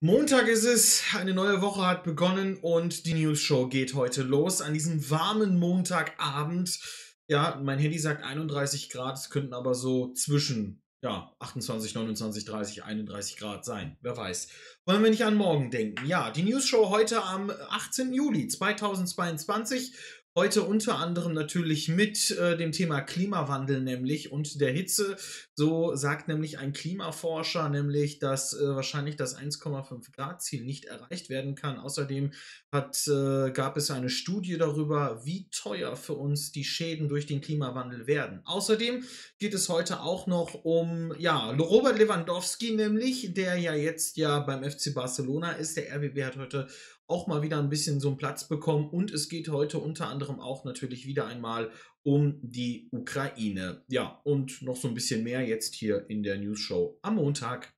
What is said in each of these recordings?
Montag ist es, eine neue Woche hat begonnen und die News Show geht heute los an diesem warmen Montagabend. Ja, mein Handy sagt 31 Grad, es könnten aber so zwischen 28, 29, 30, 31 Grad sein. Wer weiß. Wollen wir nicht an morgen denken? Ja, die News Show heute am 18. Juli 2022. Heute unter anderem natürlich mit dem Thema Klimawandel nämlich und der Hitze. So sagt nämlich ein Klimaforscher nämlich, dass wahrscheinlich das 1,5 Grad Ziel nicht erreicht werden kann. Außerdem gab es eine Studie darüber, wie teuer für uns die Schäden durch den Klimawandel werden. Außerdem geht es heute auch noch um Robert Lewandowski nämlich, der ja jetzt beim FC Barcelona ist. Der RBB hat heute auch mal wieder ein bisschen so einen Platz bekommen und es geht heute unter anderem auch natürlich wieder einmal um die Ukraine. Ja, und noch so ein bisschen mehr jetzt hier in der News Show am Montag.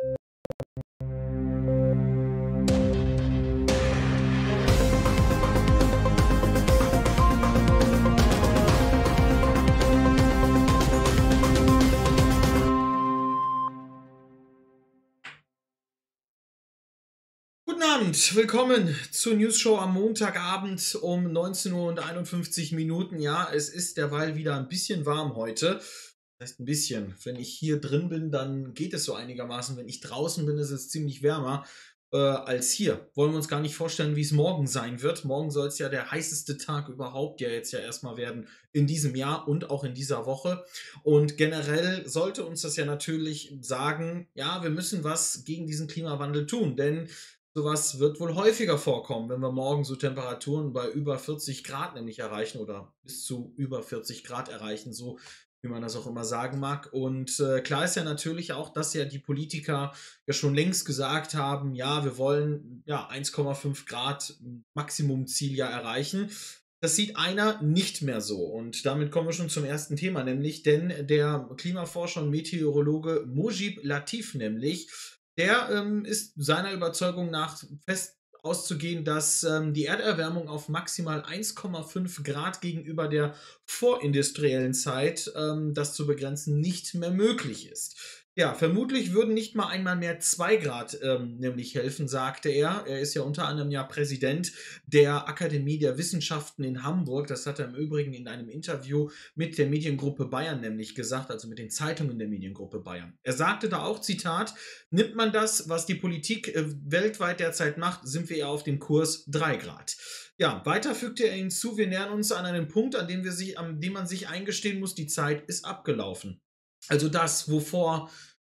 Guten Abend, willkommen zur News Show am Montagabend um 19 Uhr und 51 Minuten. Ja, es ist derweil wieder ein bisschen warm heute. Das heißt ein bisschen. Wenn ich hier drin bin, dann geht es so einigermaßen. Wenn ich draußen bin, ist es ziemlich wärmer als hier. Wollen wir uns gar nicht vorstellen, wie es morgen sein wird. Morgen soll es ja der heißeste Tag überhaupt jetzt ja erstmal werden in diesem Jahr und auch in dieser Woche. Und generell sollte uns das ja natürlich sagen, ja, wir müssen was gegen diesen Klimawandel tun, denn sowas wird wohl häufiger vorkommen, wenn wir morgen so Temperaturen bei über 40 Grad nämlich erreichen oder bis zu über 40 Grad erreichen, so wie man das auch immer sagen mag. Und klar ist ja natürlich auch, dass ja die Politiker ja schon längst gesagt haben, ja, wir wollen 1,5 Grad Maximumziel ja erreichen. Das sieht einer nicht mehr so. Und damit kommen wir schon zum ersten Thema, nämlich, denn der Klimaforscher und Meteorologe Mojib Latif nämlich, der ist seiner Überzeugung nach fest auszugehen, dass die Erderwärmung auf maximal 1,5 Grad gegenüber der vorindustriellen Zeit, das zu begrenzen, nicht mehr möglich ist. Ja, vermutlich würden nicht mal einmal mehr 2 Grad nämlich helfen, sagte er. Er ist ja unter anderem Präsident der Akademie der Wissenschaften in Hamburg. Das hat er im Übrigen in einem Interview mit der Mediengruppe Bayern nämlich gesagt, also mit den Zeitungen der Mediengruppe Bayern. Er sagte da auch, Zitat, nimmt man das, was die Politik weltweit derzeit macht, sind wir eher auf dem Kurs 3 Grad. Ja, weiter fügte er hinzu, wir nähern uns an einen Punkt, an dem man sich eingestehen muss, die Zeit ist abgelaufen. Also das, wovor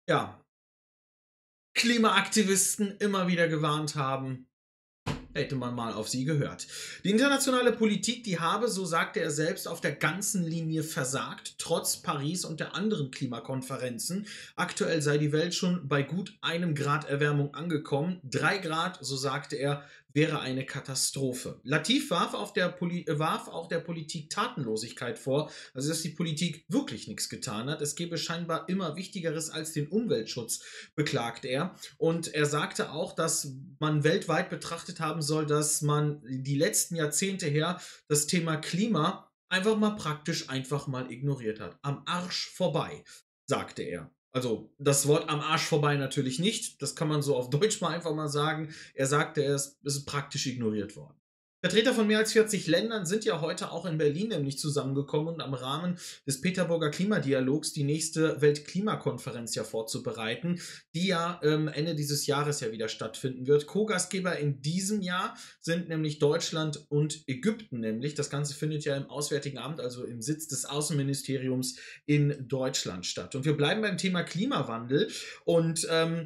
Klimaaktivisten immer wieder gewarnt haben, hätte man mal auf sie gehört. Die internationale Politik, die habe, so sagte er selbst, auf der ganzen Linie versagt, trotz Paris und der anderen Klimakonferenzen. Aktuell sei die Welt schon bei gut 1 Grad Erwärmung angekommen. 3 Grad, so sagte er, wäre eine Katastrophe. Latif warf auch der Politik Tatenlosigkeit vor, also dass die Politik wirklich nichts getan hat. Es gäbe scheinbar immer Wichtigeres als den Umweltschutz, beklagt er. Und er sagte auch, dass man weltweit betrachtet haben soll, dass man die letzten Jahrzehnte her das Thema Klima einfach mal ignoriert hat. Am Arsch vorbei, sagte er. Also das Wort am Arsch vorbei natürlich nicht. Das kann man so auf Deutsch mal einfach mal sagen. Er sagte, es ist praktisch ignoriert worden. Vertreter von mehr als 40 Ländern sind ja heute auch in Berlin nämlich zusammengekommen und am Rahmen des Peterburger Klimadialogs die nächste Weltklimakonferenz ja vorzubereiten, die ja Ende dieses Jahres ja wieder stattfinden wird. Co-Gastgeber in diesem Jahr sind nämlich Deutschland und Ägypten nämlich. Das Ganze findet ja im Auswärtigen Amt, also im Sitz des Außenministeriums in Deutschland statt. Und wir bleiben beim Thema Klimawandel und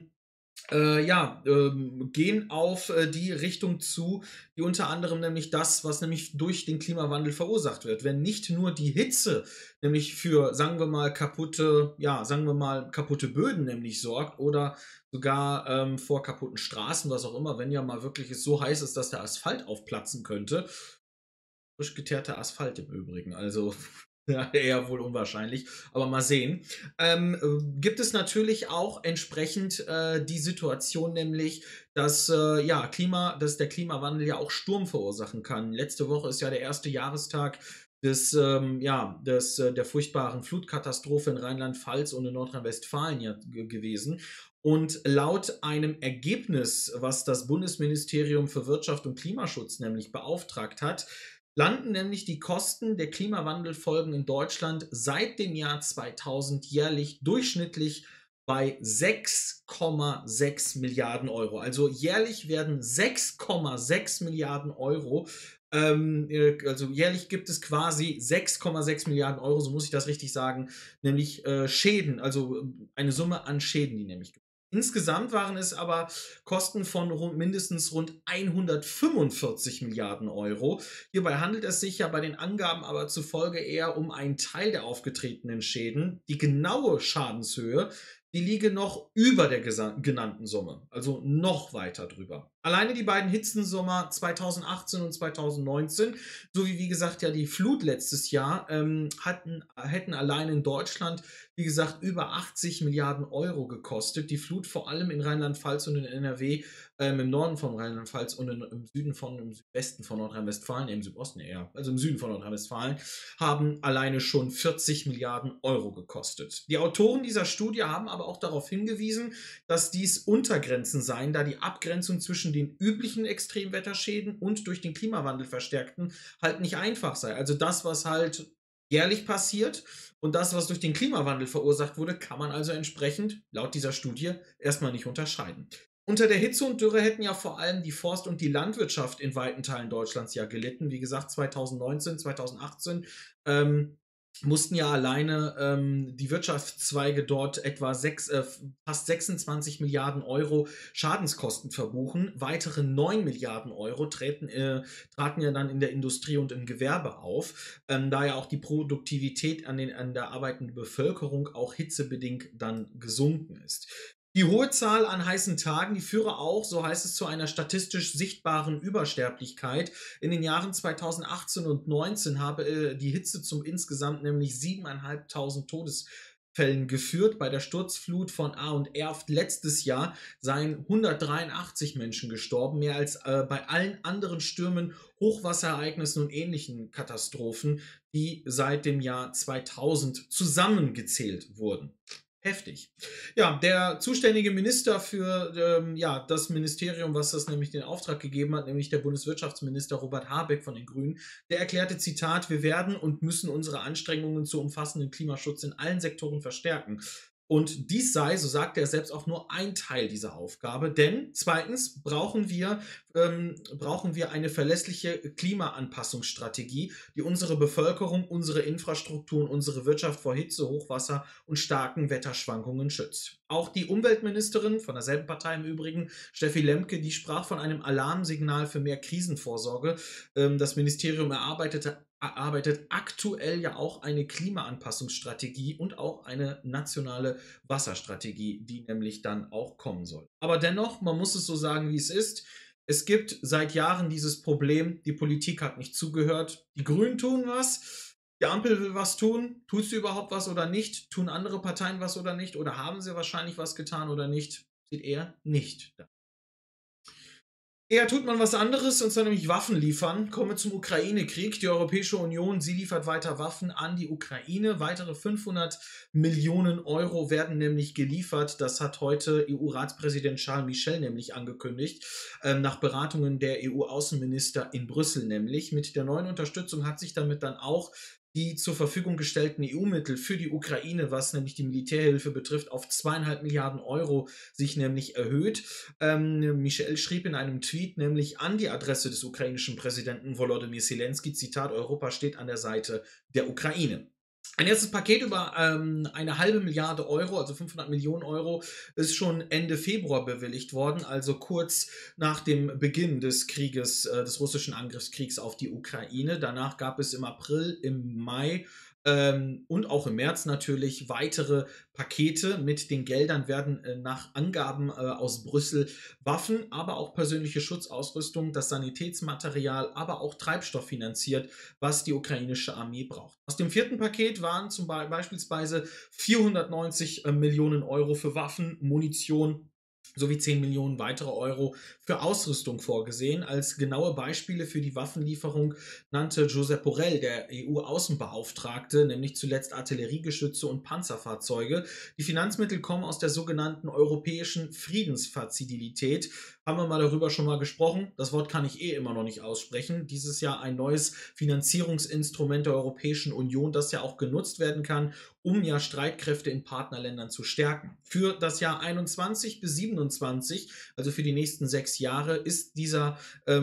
gehen auf die Richtung zu, die unter anderem nämlich das, was nämlich durch den Klimawandel verursacht wird. Wenn nicht nur die Hitze nämlich für, sagen wir mal, kaputte Böden nämlich sorgt oder sogar vor kaputten Straßen, was auch immer, wenn ja mal wirklich es so heiß ist, dass der Asphalt aufplatzen könnte. Frisch geteerter Asphalt im Übrigen, also ja, eher wohl unwahrscheinlich, aber mal sehen. Gibt es natürlich auch entsprechend die Situation, nämlich, dass der Klimawandel ja auch Sturm verursachen kann. Letzte Woche ist ja der erste Jahrestag der furchtbaren Flutkatastrophe in Rheinland-Pfalz und in Nordrhein-Westfalen ja gewesen. Und laut einem Ergebnis, was das Bundesministerium für Wirtschaft und Klimaschutz nämlich beauftragt hat, landen nämlich die Kosten der Klimawandelfolgen in Deutschland seit dem Jahr 2000 jährlich durchschnittlich bei 6,6 Milliarden Euro. Also jährlich werden 6,6 Milliarden Euro, also jährlich gibt es quasi 6,6 Milliarden Euro, so muss ich das richtig sagen, nämlich Schäden, also eine Summe an Schäden, die nämlich gibt. Insgesamt waren es aber Kosten von mindestens rund 145 Milliarden Euro. Hierbei handelt es sich ja bei den Angaben aber zufolge eher um einen Teil der aufgetretenen Schäden. Die genaue Schadenshöhe, die liege noch über der genannten Summe, also noch weiter drüber. Alleine die beiden Hitzensommer 2018 und 2019, sowie wie gesagt ja die Flut letztes Jahr, hätten allein in Deutschland, wie gesagt, über 80 Milliarden Euro gekostet. Die Flut vor allem in Rheinland-Pfalz und in NRW, im Norden von Rheinland-Pfalz und im Südwesten von Nordrhein-Westfalen, im Südosten eher, also im Süden von Nordrhein-Westfalen, haben alleine schon 40 Milliarden Euro gekostet. Die Autoren dieser Studie haben aber auch darauf hingewiesen, dass dies Untergrenzen seien, da die Abgrenzung zwischen den üblichen Extremwetterschäden und durch den Klimawandel verstärkten halt nicht einfach sei. Also das, was halt jährlich passiert und das, was durch den Klimawandel verursacht wurde, kann man also entsprechend laut dieser Studie erstmal nicht unterscheiden. Unter der Hitze und Dürre hätten ja vor allem die Forst- und die Landwirtschaft in weiten Teilen Deutschlands ja gelitten. Wie gesagt, 2019, 2018 mussten ja alleine die Wirtschaftszweige dort etwa fast 26 Milliarden Euro Schadenskosten verbuchen. Weitere 9 Milliarden Euro traten ja dann in der Industrie und im Gewerbe auf, da ja auch die Produktivität an der arbeitenden Bevölkerung auch hitzebedingt dann gesunken ist. Die hohe Zahl an heißen Tagen, die führe auch, so heißt es, zu einer statistisch sichtbaren Übersterblichkeit. In den Jahren 2018 und 2019 habe die Hitze zum insgesamt nämlich 7.500 Todesfällen geführt. Bei der Sturzflut von A und Erft letztes Jahr seien 183 Menschen gestorben, mehr als bei allen anderen Stürmen, Hochwasserereignissen und ähnlichen Katastrophen, die seit dem Jahr 2000 zusammengezählt wurden. Heftig. Ja, der zuständige Minister für das Ministerium, was das nämlich den Auftrag gegeben hat, nämlich der Bundeswirtschaftsminister Robert Habeck von den Grünen, der erklärte, Zitat, wir werden und müssen unsere Anstrengungen zu umfassenden Klimaschutz in allen Sektoren verstärken. Und dies sei, so sagte er selbst, auch nur ein Teil dieser Aufgabe, denn zweitens brauchen wir eine verlässliche Klimaanpassungsstrategie, die unsere Bevölkerung, unsere Infrastruktur und unsere Wirtschaft vor Hitze, Hochwasser und starken Wetterschwankungen schützt. Auch die Umweltministerin, von derselben Partei im Übrigen, Steffi Lemke, die sprach von einem Alarmsignal für mehr Krisenvorsorge. Das Ministerium erarbeitet aktuell ja auch eine Klimaanpassungsstrategie und auch eine nationale Wasserstrategie, die nämlich dann auch kommen soll. Aber dennoch, man muss es so sagen, wie es ist. Es gibt seit Jahren dieses Problem, die Politik hat nicht zugehört. Die Grünen tun was, die Ampel will was tun. Tut sie überhaupt was oder nicht? Tun andere Parteien was oder nicht? Oder haben sie wahrscheinlich was getan oder nicht? Sieht eher nicht. Eher tut man was anderes, und zwar nämlich Waffen liefern. Kommen wir zum Ukraine-Krieg. Die Europäische Union, sie liefert weiter Waffen an die Ukraine. Weitere 500 Millionen Euro werden nämlich geliefert. Das hat heute EU-Ratspräsident Charles Michel nämlich angekündigt, nach Beratungen der EU-Außenminister in Brüssel nämlich. Mit der neuen Unterstützung hat sich damit dann auch die zur Verfügung gestellten EU-Mittel für die Ukraine, was nämlich die Militärhilfe betrifft, auf 2,5 Milliarden Euro sich nämlich erhöht. Michel schrieb in einem Tweet nämlich an die Adresse des ukrainischen Präsidenten Volodymyr Zelensky, Zitat, Europa steht an der Seite der Ukraine. Ein erstes Paket über 1,5 Milliarde Euro, also 500 Millionen Euro, ist schon Ende Februar bewilligt worden, also kurz nach dem Beginn des Krieges, des russischen Angriffskriegs auf die Ukraine. Danach gab es im April, im Mai und auch im März natürlich weitere Pakete. Mit den Geldern werden nach Angaben aus Brüssel Waffen, aber auch persönliche Schutzausrüstung, das Sanitätsmaterial, aber auch Treibstoff finanziert, was die ukrainische Armee braucht. Aus dem vierten Paket waren beispielsweise 490 Millionen Euro für Waffen, Munition sowie 10 Millionen weitere Euro für Ausrüstung vorgesehen. Als genaue Beispiele für die Waffenlieferung nannte Josep Borrell, der EU-Außenbeauftragte, nämlich zuletzt Artilleriegeschütze und Panzerfahrzeuge. Die Finanzmittel kommen aus der sogenannten Europäischen Friedensfazilität. Haben wir mal darüber schon mal gesprochen. Das Wort kann ich immer noch nicht aussprechen. Dieses Jahr ein neues Finanzierungsinstrument der Europäischen Union, das ja auch genutzt werden kann, um ja Streitkräfte in Partnerländern zu stärken. Für das Jahr 21 bis 27, also für die nächsten 6 Jahre, ist dieser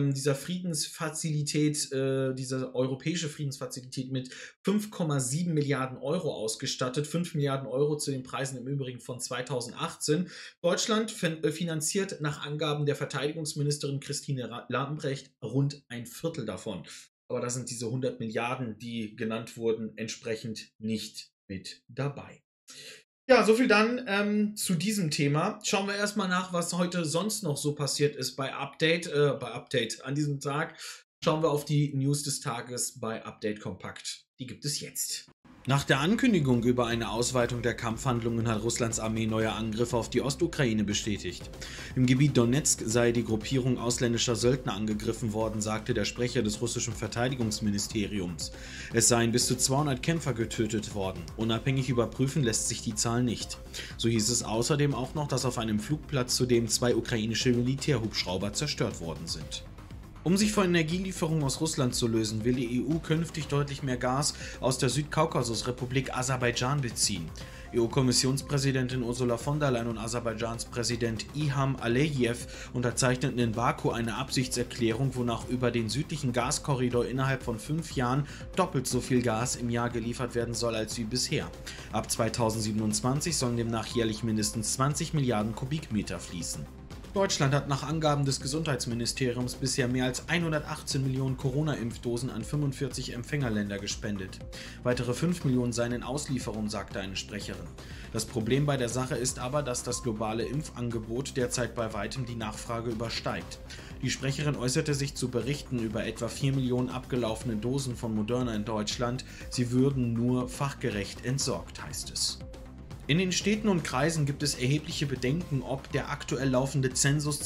Friedensfazilität, diese europäische Friedensfazilität mit 5,7 Milliarden Euro ausgestattet. 5 Milliarden Euro zu den Preisen im Übrigen von 2018. Deutschland finanziert nach Angaben der Verteidigungsministerin Christine Lambrecht rund ein Viertel davon. Aber da sind diese 100 Milliarden, die genannt wurden, entsprechend nicht mit dabei. Ja, soviel dann zu diesem Thema. Schauen wir erstmal nach, was heute sonst noch so passiert ist bei Update an diesem Tag. Schauen wir auf die News des Tages bei Update Kompakt. Die gibt es jetzt. Nach der Ankündigung über eine Ausweitung der Kampfhandlungen hat Russlands Armee neue Angriffe auf die Ostukraine bestätigt. Im Gebiet Donetsk sei die Gruppierung ausländischer Söldner angegriffen worden, sagte der Sprecher des russischen Verteidigungsministeriums. Es seien bis zu 200 Kämpfer getötet worden. Unabhängig überprüfen lässt sich die Zahl nicht. So hieß es außerdem auch noch, dass auf einem Flugplatz zudem 2 ukrainische Militärhubschrauber zerstört worden sind. Um sich von Energielieferungen aus Russland zu lösen, will die EU künftig deutlich mehr Gas aus der Südkaukasusrepublik Aserbaidschan beziehen. EU-Kommissionspräsidentin Ursula von der Leyen und Aserbaidschans Präsident Ilham Aliyev unterzeichneten in Baku eine Absichtserklärung, wonach über den südlichen Gaskorridor innerhalb von 5 Jahren doppelt so viel Gas im Jahr geliefert werden soll als wie bisher. Ab 2027 sollen demnach jährlich mindestens 20 Milliarden Kubikmeter fließen. Deutschland hat nach Angaben des Gesundheitsministeriums bisher mehr als 118 Millionen Corona-Impfdosen an 45 Empfängerländer gespendet. Weitere 5 Millionen seien in Auslieferung, sagte eine Sprecherin. Das Problem bei der Sache ist aber, dass das globale Impfangebot derzeit bei weitem die Nachfrage übersteigt. Die Sprecherin äußerte sich zu Berichten über etwa 4 Millionen abgelaufene Dosen von Moderna in Deutschland. Sie würden nur fachgerecht entsorgt, heißt es. In den Städten und Kreisen gibt es erhebliche Bedenken, ob der aktuell laufende Zensus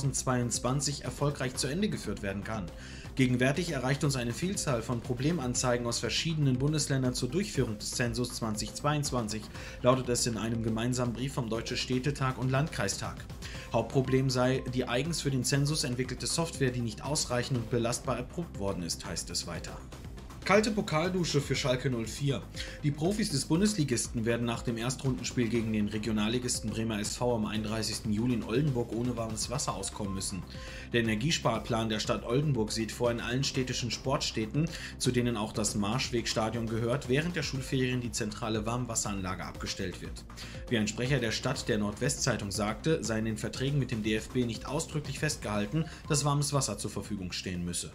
2022 erfolgreich zu Ende geführt werden kann. Gegenwärtig erreicht uns eine Vielzahl von Problemanzeigen aus verschiedenen Bundesländern zur Durchführung des Zensus 2022, lautet es in einem gemeinsamen Brief vom Deutschen Städtetag und Landkreistag. Hauptproblem sei die eigens für den Zensus entwickelte Software, die nicht ausreichend und belastbar erprobt worden ist, heißt es weiter. Kalte Pokaldusche für Schalke 04. Die Profis des Bundesligisten werden nach dem Erstrundenspiel gegen den Regionalligisten Bremer SV am 31. Juli in Oldenburg ohne warmes Wasser auskommen müssen. Der Energiesparplan der Stadt Oldenburg sieht vor, in allen städtischen Sportstädten, zu denen auch das Marschwegstadion gehört, während der Schulferien die zentrale Warmwasseranlage abgestellt wird. Wie ein Sprecher der Stadt der Nordwestzeitung sagte, sei in den Verträgen mit dem DFB nicht ausdrücklich festgehalten, dass warmes Wasser zur Verfügung stehen müsse.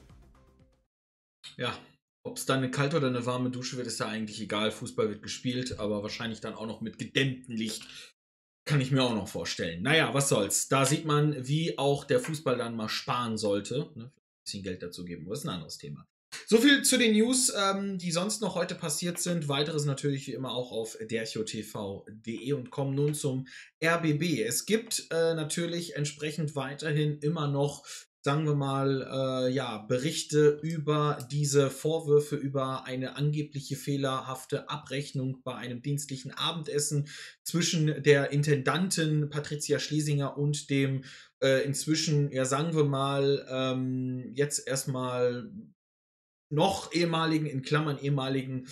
Ja. Ob es dann eine kalte oder eine warme Dusche wird, ist ja eigentlich egal. Fußball wird gespielt, aber wahrscheinlich dann auch noch mit gedämmtem Licht. Kann ich mir auch noch vorstellen. Naja, was soll's. Da sieht man, wie auch der Fußball dann mal sparen sollte. Ne? Ein bisschen Geld dazu geben, aber ist ein anderes Thema. So viel zu den News, die sonst noch heute passiert sind. Weiteres natürlich wie immer auch auf derchotv.de und kommen nun zum RBB. Es gibt natürlich entsprechend weiterhin immer noch, sagen wir mal, Berichte über diese Vorwürfe über eine angebliche fehlerhafte Abrechnung bei einem dienstlichen Abendessen zwischen der Intendantin Patricia Schlesinger und dem inzwischen, ja sagen wir mal, jetzt erstmal noch ehemaligen, in Klammern ehemaligen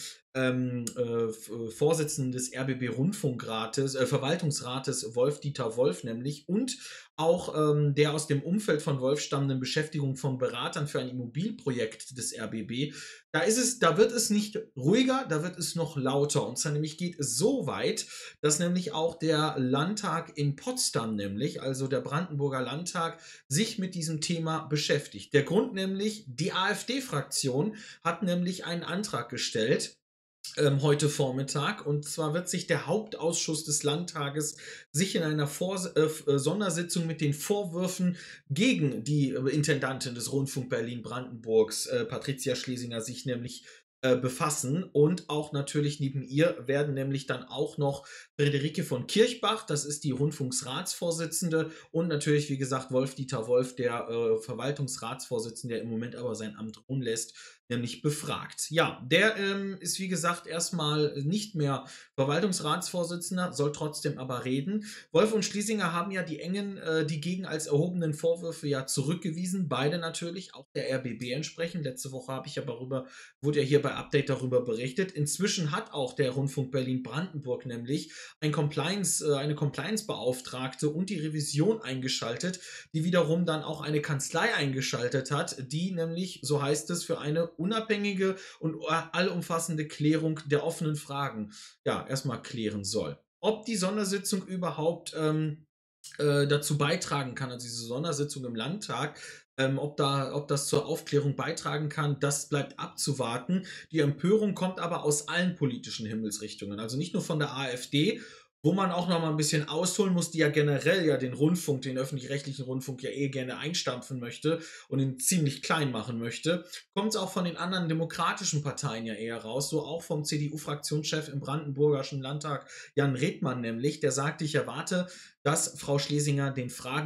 Vorsitzenden des RBB Rundfunkrates, Verwaltungsrates Wolf-Dieter Wolf nämlich und auch der aus dem Umfeld von Wolf stammenden Beschäftigung von Beratern für ein Immobilienprojekt des RBB. Da wird es nicht ruhiger, da wird es noch lauter. Und zwar nämlich geht es so weit, dass nämlich auch der Landtag in Potsdam nämlich, also der Brandenburger Landtag, sich mit diesem Thema beschäftigt. Der Grund nämlich, die AfD-Fraktion hat nämlich einen Antrag gestellt, heute Vormittag. Und zwar wird sich der Hauptausschuss des Landtages sich in einer Sondersitzung mit den Vorwürfen gegen die Intendantin des Rundfunk Berlin-Brandenburgs, Patricia Schlesinger, sich nämlich befassen. Und auch natürlich neben ihr werden nämlich dann auch noch Friederike von Kirchbach, das ist die Rundfunksratsvorsitzende, und natürlich, wie gesagt, Wolf-Dieter Wolf, der Verwaltungsratsvorsitzende, der im Moment aber sein Amt ruhen lässt, nämlich befragt. Ja, der ist, wie gesagt, erstmal nicht mehr Verwaltungsratsvorsitzender, soll trotzdem aber reden. Wolf und Schlesinger haben ja die gegen als erhobenen Vorwürfe ja zurückgewiesen, beide natürlich, auch der RBB entsprechend. Letzte Woche habe ich ja wurde ja hier bei Update darüber berichtet. Inzwischen hat auch der Rundfunk Berlin-Brandenburg nämlich eine Compliance-Beauftragte und die Revision eingeschaltet, die wiederum dann auch eine Kanzlei eingeschaltet hat, die nämlich, so heißt es, für eine unabhängige und allumfassende Klärung der offenen Fragen, ja, erstmal klären soll. Ob die Sondersitzung überhaupt dazu beitragen kann, also diese Sondersitzung im Landtag, ob das zur Aufklärung beitragen kann, das bleibt abzuwarten. Die Empörung kommt aber aus allen politischen Himmelsrichtungen, also nicht nur von der AfD, wo man auch noch mal ein bisschen ausholen muss, die ja generell ja den Rundfunk, den öffentlich-rechtlichen Rundfunk ja gerne einstampfen möchte und ihn ziemlich klein machen möchte, kommt es auch von den anderen demokratischen Parteien ja eher raus, so auch vom CDU-Fraktionschef im Brandenburgischen Landtag, Jan Redmann nämlich, der sagte, ich erwarte, dass Frau Schlesinger den Fragen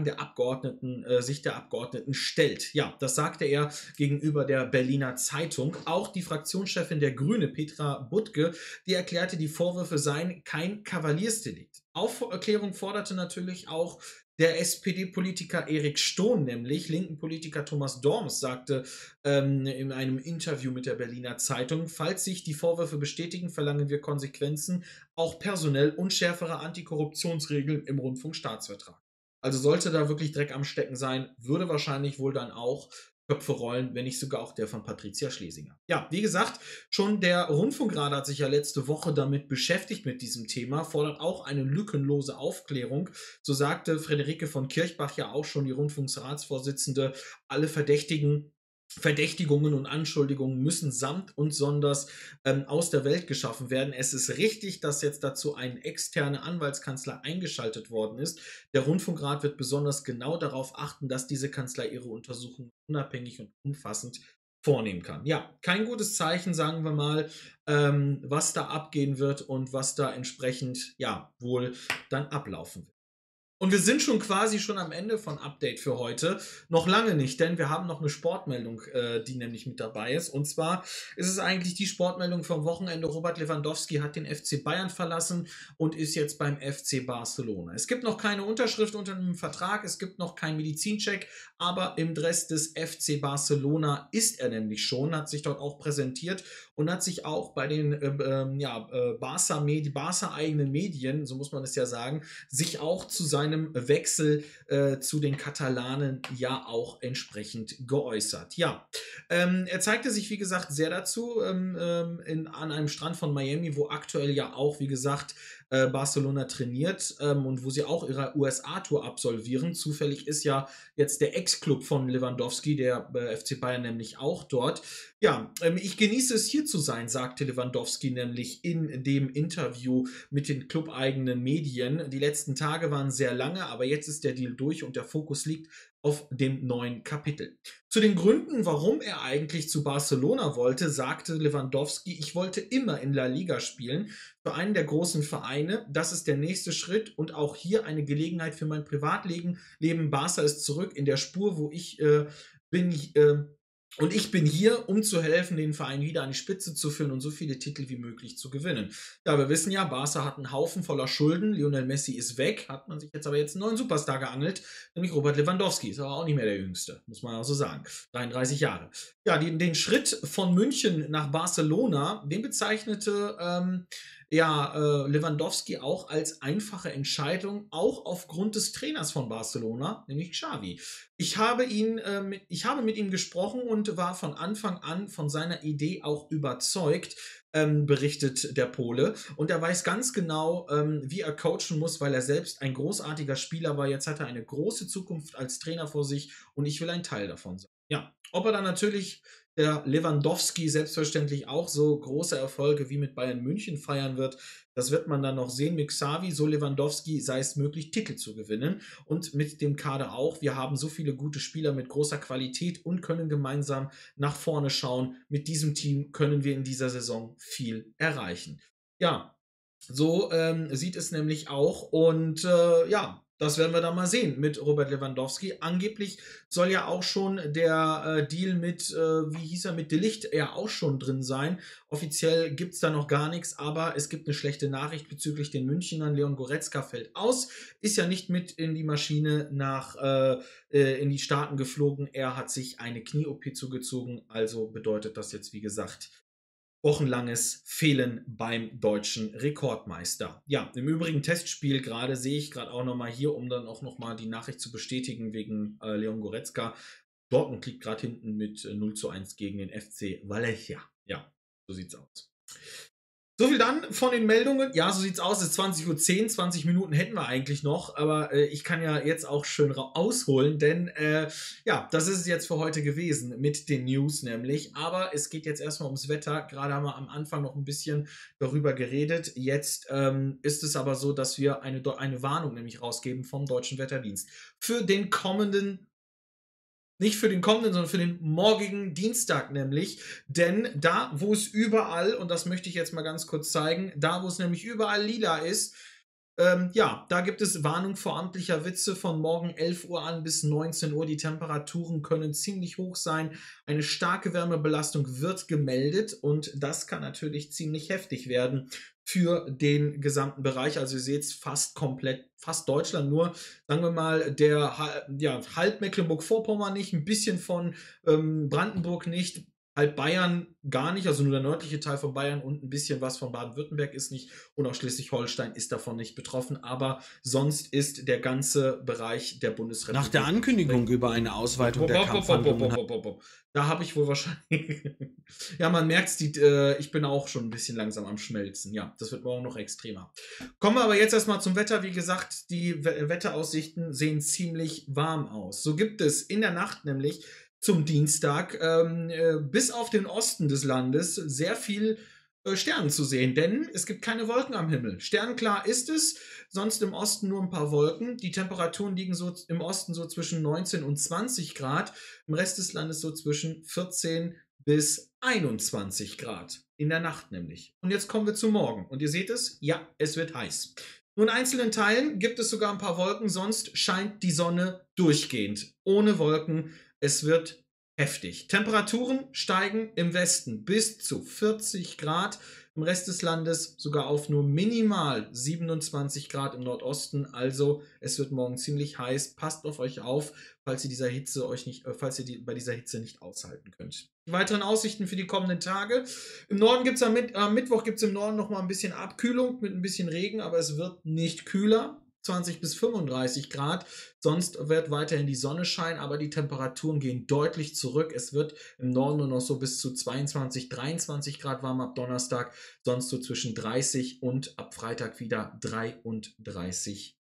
sich der Abgeordneten stellt. Ja, das sagte er gegenüber der Berliner Zeitung. Auch die Fraktionschefin der Grüne, Petra Butke, die erklärte, die Vorwürfe seien kein Kavaliersdelikt. Aufklärung forderte natürlich auch der SPD-Politiker Erik Stohn, nämlich linken Politiker Thomas Dorms, sagte in einem Interview mit der Berliner Zeitung, falls sich die Vorwürfe bestätigen, verlangen wir Konsequenzen, auch personell und schärfere Antikorruptionsregeln im Rundfunkstaatsvertrag. Also sollte da wirklich Dreck am Stecken sein, würde wahrscheinlich wohl dann auch Köpfe rollen, wenn nicht sogar auch der von Patricia Schlesinger. Ja, wie gesagt, schon der Rundfunkrat hat sich ja letzte Woche damit beschäftigt mit diesem Thema, fordert auch eine lückenlose Aufklärung. So sagte Friederike von Kirchbach ja auch schon, die Rundfunksratsvorsitzende, alle Verdächtigungen und Anschuldigungen müssen samt und sonders aus der Welt geschaffen werden. Es ist richtig, dass jetzt dazu eine externe Anwaltskanzlei eingeschaltet worden ist. Der Rundfunkrat wird besonders genau darauf achten, dass diese Kanzlei ihre Untersuchungen unabhängig und umfassend vornehmen kann. Ja, kein gutes Zeichen, sagen wir mal, was da abgehen wird und was da entsprechend, ja, wohl dann ablaufen wird. Und wir sind schon am Ende von Update für heute. Noch lange nicht, denn wir haben noch eine Sportmeldung, die nämlich mit dabei ist. Und zwar ist es eigentlich die Sportmeldung vom Wochenende. Robert Lewandowski hat den FC Bayern verlassen und ist jetzt beim FC Barcelona. Es gibt noch keine Unterschrift unter einem Vertrag, es gibt noch keinen Medizincheck, aber im Dress des FC Barcelona ist er nämlich schon, hat sich dort auch präsentiert und hat sich auch bei den Barca-eigenen Medien, so muss man es ja sagen, sich auch zu seinem Wechsel zu den Katalanen ja auch entsprechend geäußert. Ja, er zeigte sich, wie gesagt, sehr dazu an einem Strand von Miami, wo aktuell ja auch, wie gesagt, Barcelona trainiert und wo sie auch ihre USA-Tour absolvieren. Zufällig ist ja jetzt der Ex-Club von Lewandowski, der FC Bayern, nämlich auch dort. Ja, ich genieße es hier zu sein, sagte Lewandowski nämlich in dem Interview mit den clubeigenen Medien. Die letzten Tage waren sehr lange, aber jetzt ist der Deal durch und der Fokus liegt auf dem neuen Kapitel. Zu den Gründen, warum er eigentlich zu Barcelona wollte, sagte Lewandowski, ich wollte immer in La Liga spielen, für einen der großen Vereine. Das ist der nächste Schritt und auch hier eine Gelegenheit für mein Privatleben. Barca ist zurück in der Spur, wo ich bin. Und ich bin hier, um zu helfen, den Verein wieder an die Spitze zu führen und so viele Titel wie möglich zu gewinnen. Ja, wir wissen ja, Barca hat einen Haufen voller Schulden. Lionel Messi ist weg, hat man sich jetzt aber einen neuen Superstar geangelt, nämlich Robert Lewandowski. Ist aber auch nicht mehr der Jüngste, muss man auch so sagen. 33 Jahre. Ja, den Schritt von München nach Barcelona, den bezeichnete Lewandowski auch als einfache Entscheidung, auch aufgrund des Trainers von Barcelona, nämlich Xavi. Ich habe mit ihm gesprochen und war von Anfang an von seiner Idee auch überzeugt, berichtet der Pole. Und er weiß ganz genau, wie er coachen muss, weil er selbst ein großartiger Spieler war. Jetzt hat er eine große Zukunft als Trainer vor sich und ich will ein Teil davon sein. Ja, ob er dann natürlich der Lewandowski selbstverständlich auch so große Erfolge wie mit Bayern München feiern wird, das wird man dann noch sehen. Mit Xavi, so Lewandowski, sei es möglich, Titel zu gewinnen. Und mit dem Kader auch. Wir haben so viele gute Spieler mit großer Qualität und können gemeinsam nach vorne schauen. Mit diesem Team können wir in dieser Saison viel erreichen. Ja, so sieht es nämlich auch. Und ja, das werden wir dann mal sehen mit Robert Lewandowski. Angeblich soll ja auch schon der Deal mit, wie hieß er, mit De Ligt ja auch schon drin sein. Offiziell gibt es da noch gar nichts, aber es gibt eine schlechte Nachricht bezüglich den Münchnern. Leon Goretzka fällt aus, ist ja nicht mit in die Maschine in die Staaten geflogen. Er hat sich eine Knie-OP zugezogen, also bedeutet das jetzt, wie gesagt, wochenlanges Fehlen beim deutschen Rekordmeister. Ja, im übrigen Testspiel gerade sehe ich gerade auch nochmal hier, um dann auch nochmal die Nachricht zu bestätigen wegen Leon Goretzka. Dortmund liegt gerade hinten mit 0:1 gegen den FC Valencia. Ja, so sieht's aus. So viel dann von den Meldungen. Ja, so sieht's aus. Es ist 20:10 Uhr, 20 Minuten hätten wir eigentlich noch, aber ich kann ja jetzt auch schön ausholen, denn ja, das ist es jetzt für heute gewesen mit den News nämlich. Aber es geht jetzt erstmal ums Wetter. Gerade haben wir am Anfang noch ein bisschen darüber geredet. Jetzt ist es aber so, dass wir eine Warnung nämlich rausgeben vom Deutschen Wetterdienst für den kommenden, nicht für den kommenden, sondern für den morgigen Dienstag nämlich. Denn da, wo es überall, und das möchte ich jetzt mal ganz kurz zeigen, da, wo es nämlich überall lila ist, ja, da gibt es Warnung vor amtlicher Witze von morgen 11 Uhr an bis 19 Uhr. Die Temperaturen können ziemlich hoch sein. Eine starke Wärmebelastung wird gemeldet und das kann natürlich ziemlich heftig werden für den gesamten Bereich. Also ihr seht es fast komplett, fast Deutschland, nur sagen wir mal, ja, halb Mecklenburg-Vorpommern nicht, ein bisschen von Brandenburg nicht, halb Bayern gar nicht, also nur der nördliche Teil von Bayern und ein bisschen was von Baden-Württemberg ist nicht und auch Schleswig-Holstein ist davon nicht betroffen, aber sonst ist der ganze Bereich der Bundesrepublik. Nach der Ankündigung über eine Ausweitung der Kampfhandlungen. Da habe ich wohl wahrscheinlich. Ja, man merkt es, ich bin auch schon ein bisschen langsam am Schmelzen. Ja, das wird morgen noch extremer. Kommen wir aber jetzt erstmal zum Wetter. Wie gesagt, die Wetteraussichten sehen ziemlich warm aus. So gibt es in der Nacht nämlich zum Dienstag bis auf den Osten des Landes sehr viel Sternen zu sehen, denn es gibt keine Wolken am Himmel. Sternklar ist es, sonst im Osten nur ein paar Wolken. Die Temperaturen liegen so im Osten so zwischen 19 und 20 Grad, im Rest des Landes so zwischen 14 bis 21 Grad. In der Nacht nämlich. Und jetzt kommen wir zu morgen. Und ihr seht es, ja, es wird heiß. Nur in einzelnen Teilen gibt es sogar ein paar Wolken, sonst scheint die Sonne durchgehend. Ohne Wolken, es wird heftig. Temperaturen steigen im Westen bis zu 40 Grad, im Rest des Landes sogar auf nur minimal 27 Grad im Nordosten. Also es wird morgen ziemlich heiß. Passt auf euch auf, falls ihr bei dieser Hitze nicht aushalten könnt. Die weiteren Aussichten für die kommenden Tage. Im Norden gibt es am Mittwoch im Norden noch mal ein bisschen Abkühlung mit ein bisschen Regen, aber es wird nicht kühler. 20 bis 35 Grad. Sonst wird weiterhin die Sonne scheinen, aber die Temperaturen gehen deutlich zurück. Es wird im Norden nur noch so bis zu 22, 23 Grad warm ab Donnerstag, sonst so zwischen 30 und ab Freitag wieder 33.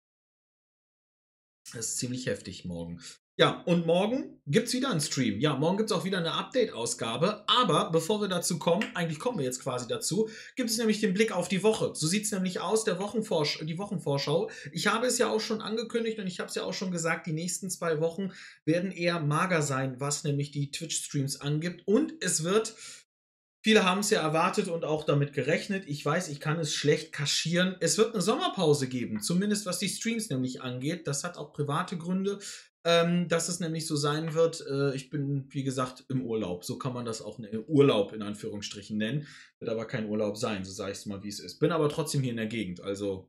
Das ist ziemlich heftig morgen. Ja, und morgen gibt es wieder einen Stream. Ja, morgen gibt es auch wieder eine Update-Ausgabe. Aber bevor wir dazu kommen, eigentlich kommen wir jetzt quasi dazu, gibt es nämlich den Blick auf die Woche. So sieht es nämlich aus, die Wochenvorschau. Ich habe es ja auch schon angekündigt und ich habe es ja auch schon gesagt, die nächsten 2 Wochen werden eher mager sein, was nämlich die Twitch-Streams angibt. Und es wird, viele haben es ja erwartet und auch damit gerechnet. Ich weiß, ich kann es schlecht kaschieren. Es wird eine Sommerpause geben, zumindest was die Streams nämlich angeht. Das hat auch private Gründe, dass es nämlich so sein wird. Ich bin, wie gesagt, im Urlaub. So kann man das auch Urlaub in Anführungsstrichen nennen. Wird aber kein Urlaub sein, so sage ich es mal, wie es ist. Bin aber trotzdem hier in der Gegend. Also,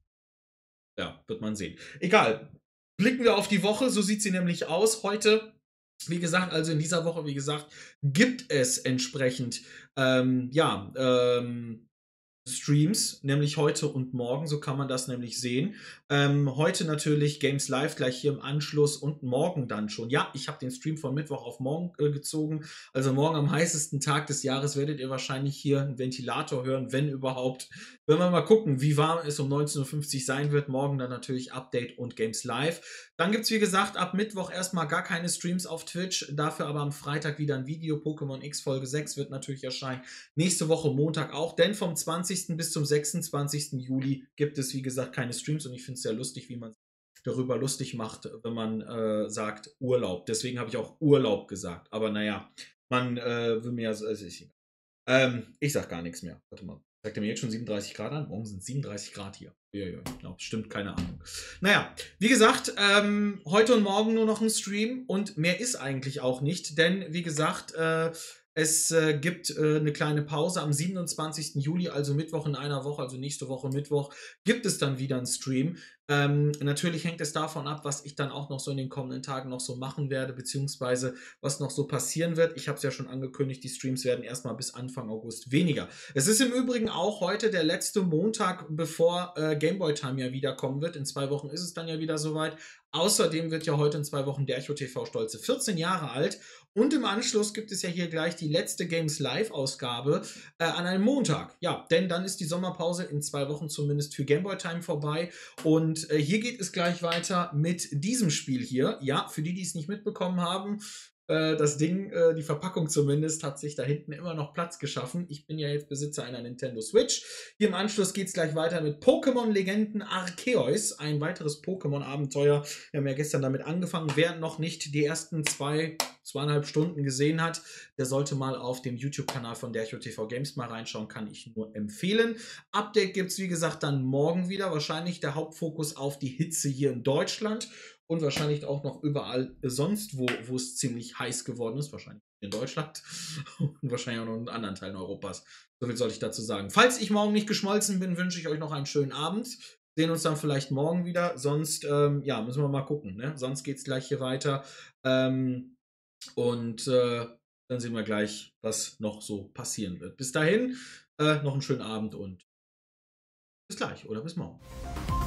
ja, wird man sehen. Egal. Blicken wir auf die Woche. So sieht sie nämlich aus. Heute, wie gesagt, also in dieser Woche, wie gesagt, gibt es entsprechend, Streams, nämlich heute und morgen, so kann man das nämlich sehen. Heute natürlich Games Live gleich hier im Anschluss und morgen dann schon. Ja, ich habe den Stream von Mittwoch auf morgen gezogen, also morgen am heißesten Tag des Jahres werdet ihr wahrscheinlich hier einen Ventilator hören, wenn überhaupt. Wenn wir mal gucken, wie warm es um 19:50 Uhr sein wird, morgen dann natürlich Update und Games Live. Dann gibt es, wie gesagt, ab Mittwoch erstmal gar keine Streams auf Twitch, dafür aber am Freitag wieder ein Video. Pokémon X Folge 6 wird natürlich erscheinen. Nächste Woche Montag auch, denn vom 20. bis zum 26. Juli gibt es, wie gesagt, keine Streams und ich finde es sehr lustig, wie man darüber lustig macht, wenn man sagt Urlaub. Deswegen habe ich auch Urlaub gesagt. Aber naja, man will mir ja so, ich sag gar nichts mehr. Warte mal. Sagt er mir jetzt schon 37 Grad an? Morgen sind 37 Grad hier. Ja, genau, stimmt, keine Ahnung. Naja, wie gesagt, heute und morgen nur noch ein Stream und mehr ist eigentlich auch nicht, denn wie gesagt, es gibt eine kleine Pause am 27. Juli, also Mittwoch in einer Woche, also nächste Woche Mittwoch, gibt es dann wieder einen Stream. Natürlich hängt es davon ab, was ich dann auch noch so in den kommenden Tagen noch so machen werde, beziehungsweise was noch so passieren wird. Ich habe es ja schon angekündigt, die Streams werden erstmal bis Anfang August weniger. Es ist im Übrigen auch heute der letzte Montag, bevor Gameboy Time ja wiederkommen wird. In 2 Wochen ist es dann ja wieder soweit. Außerdem wird ja heute in 2 Wochen der Echo TV stolze 14 Jahre alt. Und im Anschluss gibt es ja hier gleich die letzte Games Live-Ausgabe an einem Montag. Ja, denn dann ist die Sommerpause in 2 Wochen zumindest für Gameboy Time vorbei. Und hier geht es gleich weiter mit diesem Spiel hier. Ja, für die, die es nicht mitbekommen haben, das Ding, die Verpackung zumindest, hat sich da hinten immer noch Platz geschaffen. Ich bin ja jetzt Besitzer einer Nintendo Switch. Hier im Anschluss geht es gleich weiter mit Pokémon Legenden Arceus. Ein weiteres Pokémon-Abenteuer. Wir haben ja gestern damit angefangen. Wer noch nicht die ersten 2,5 Stunden gesehen hat, der sollte mal auf dem YouTube-Kanal von der Echo TV Games mal reinschauen, kann ich nur empfehlen. Update gibt es, wie gesagt, dann morgen wieder. Wahrscheinlich der Hauptfokus auf die Hitze hier in Deutschland. Und wahrscheinlich auch noch überall sonst, wo es ziemlich heiß geworden ist. Wahrscheinlich in Deutschland und wahrscheinlich auch noch in anderen Teilen Europas. So viel soll ich dazu sagen. Falls ich morgen nicht geschmolzen bin, wünsche ich euch noch einen schönen Abend. Sehen uns dann vielleicht morgen wieder. Sonst, ja, müssen wir mal gucken. Ne? Sonst geht es gleich hier weiter. Dann sehen wir gleich, was noch so passieren wird. Bis dahin, noch einen schönen Abend und bis gleich oder bis morgen.